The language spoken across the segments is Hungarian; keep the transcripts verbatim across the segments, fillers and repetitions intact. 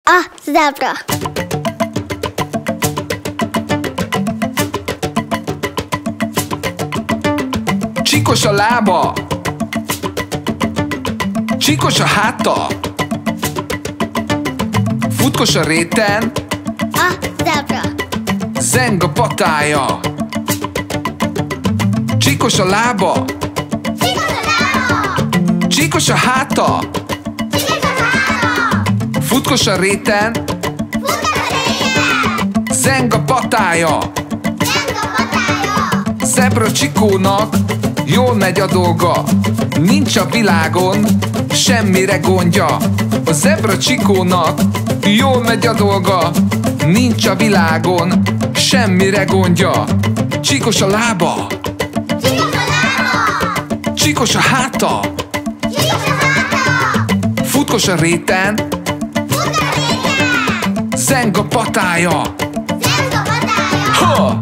A zebra. Csíkos a lába, csíkos a háta, futkos a réten, A zebra. zeng a patája. Csíkos a lába, Csíkos a lába. csíkos a háta, Csíkos a háta. futkos a réten, Futkos a réten. zeng a patája. Zeng a patája. Zebra csikónak jól megy a dolga, nincs a világon semmire gondja. A zebra csikónak jól megy a dolga, nincs a világon semmire gondja. Csíkos a lába, Csíkos a lába. csíkos a háta, Csíkos a háta. futkos a réten, Futkos a réten. zeng a patája. Zeng a patája. Ha!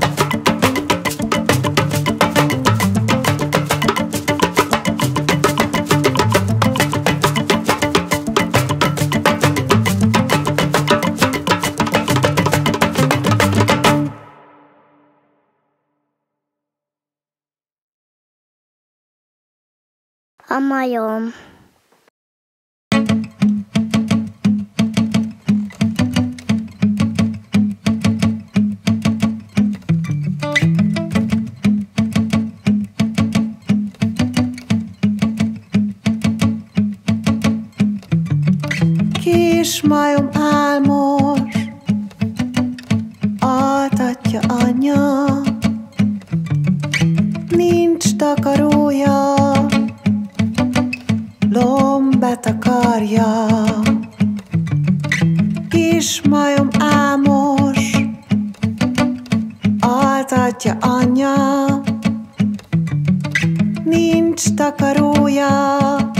A majom. Kis majom álmos, altatja anyja, nincs takarója, lombet akarja. Kis majom álmos, altatja anyja, nincs takarója,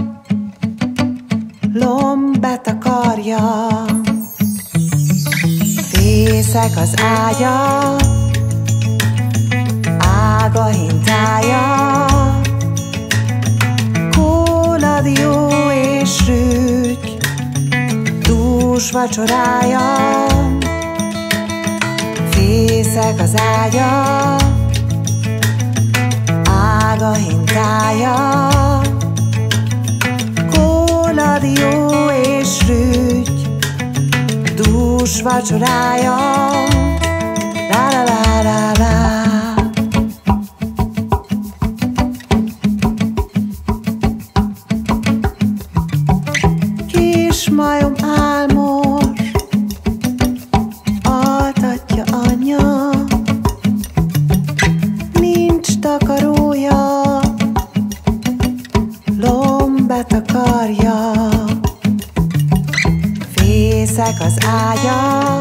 lombet akarja. Fészek az ágya, ága hintája, kóladió és rügy, dús vacsorája. Fészek az ágya, ága hintája, kóladió és rügy, dús vacsorája. La la la la la. Kis majom álmos, altatja anyja, nincs takarója, lombet akarja. Fészek az ágya,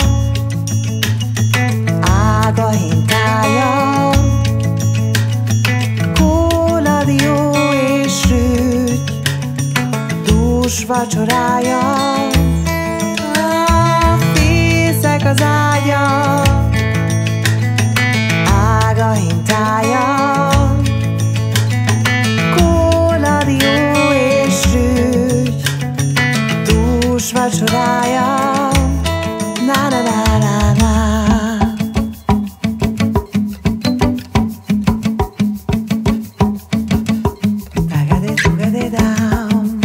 ága hintája, kóladió és rügy, dús vacsorája. Fészek az ágya, ága hintája, kóladió és rügy, dús vacsorája. Na na na na na. Tagade tugade down.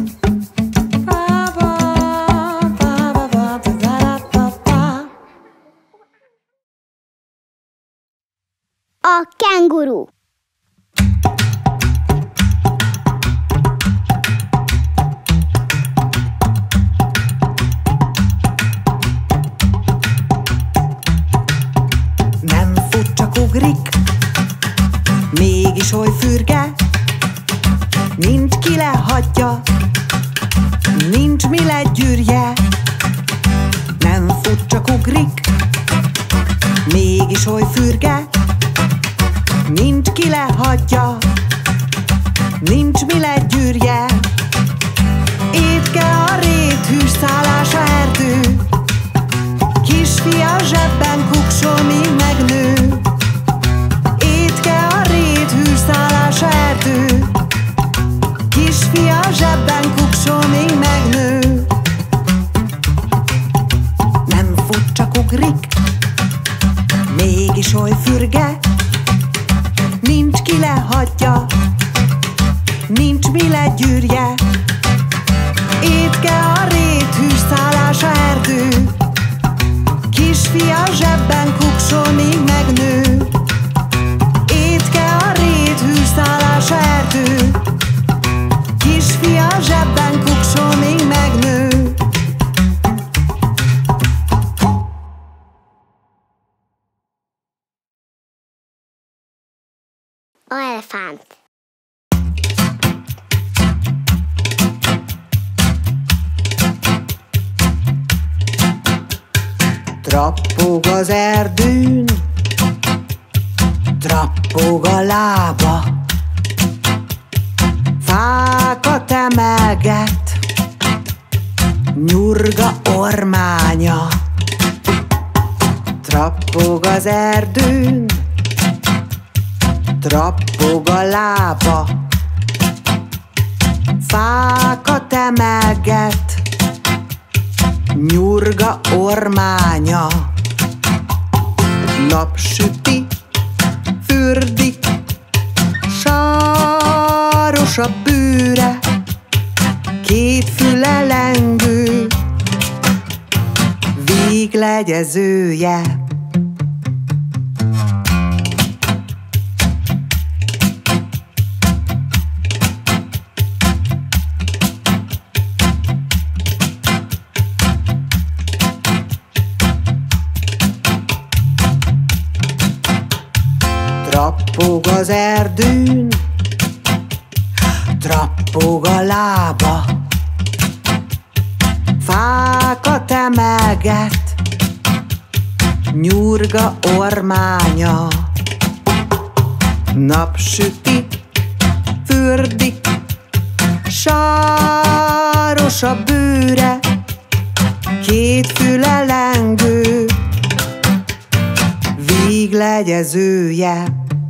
Ba ba ba ba ba ba ba ba. A kenguru. Nem fut, csak ugrik, mégis oly fürge, nincs ki lehagyja, nincs mi legyűrje. Nem fut, csak ugrik, mégis oly fürge, nincs ki lehagyja, nincs mi legyűrje. Étke a rét, hűs szállás a erdő, kisfia zsebben kuksol, míg megnő. Étke a rét, hűs szállás a erdő, kisfia zsebben kuksol, míg megnő. egy gyűrje. Étke a rét, hűszálás a erdő. Kisfia zsebben kuksol, míg megnő. Étke a rét, hűszálás a erdő. Kisfia zsebben kuksol, míg megnő. A elefánt. Trappog az erdőn, trappog a lába, fákat emelget, nyurga ormánya. Trappog az erdőn, trappog a lába, fákat emelget, nyurga ormánya. Napsüti, fürdik, sáros a bőre, két füle lengő, véglegyezője. Trappog az erdőn, trappog a lába, fákat emelget, nyurga ormánya. Napsüti, fürdik, sáros a bőre, két füle lengő, véglegyezője.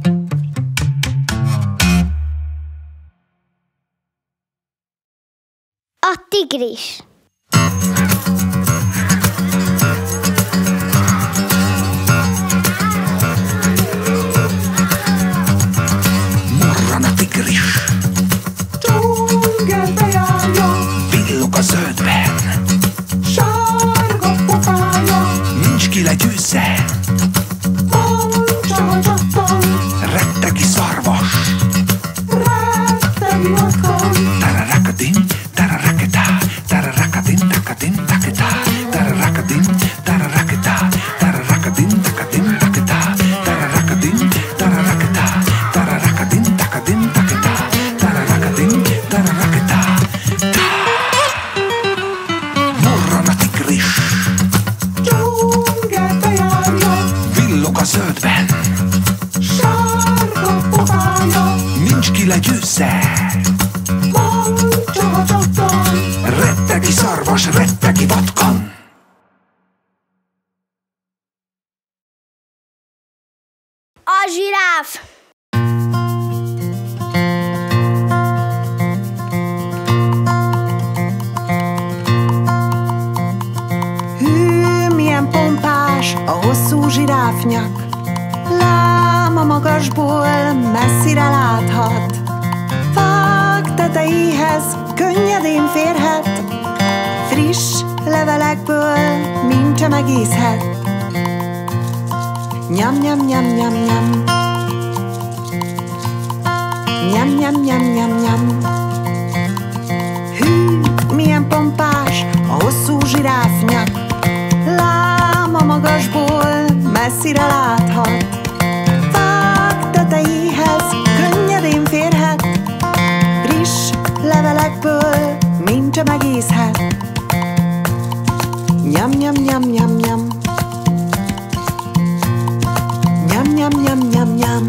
A tigris. Morran a tigris, Dzsungelbe járja, villog a zöldben, sárga pofája, nincs ki legyőzze, mancsa a csattan, rettegi szarvas. rettegi otthon. Tararakadim, tararakata, tararakadim, takadim, takata, tararakadim, tararakata, tararakadim, takadim, takata, tararakadim, tararakata, tararakadim, takadim, takata, tararakadim, tararakata. Morran a tigris, Dzsungelbe járja, villog a zöldben, sárga pofája, nincs ki legyőzze, mancsa a csattan. rettegi szarvas, rettegi vatkan. A zsiráf. Hű, milyen pompás a hosszú zsiráfnyak, lám a magasból messzire láthat. Fák tetejéhez könnyedén férhet, friss levelekből mincse megízhet. Nyam, nyam, nyam, nyam, nyam. Nyam, nyam, nyam, nyam, nyam. Hű, milyen pompás a hosszú zsiráfnyak, lám a magasból messzire láthat. Fák tetejéhez könnyedén férhet, friss levelekből mincse megízhet. Nyam, nyam, nyam, nyam, nyam. Nyam, nyam, nyam, nyam, nyam.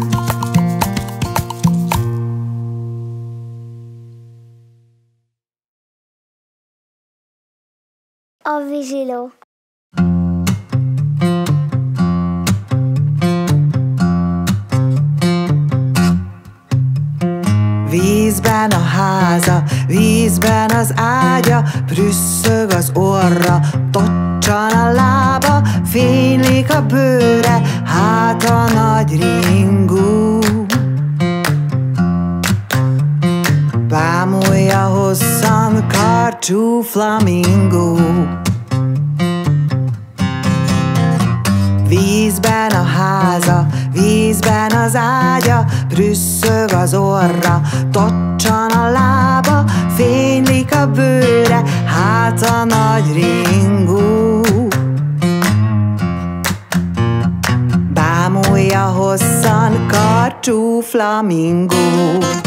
A víziló. Vízben a háza, vízben az ágya, prüsszög az orra, tocsan a lába, fénylik a bőre, hát a nagy ringú. Bámulja karcsú flamingó. Vízben a háza, vízben az ágya, prüsszög az orra, tocsan a lába, fénylik a bőre, hát a nagy ringó. Bámulja hosszan, karcsú flamingó.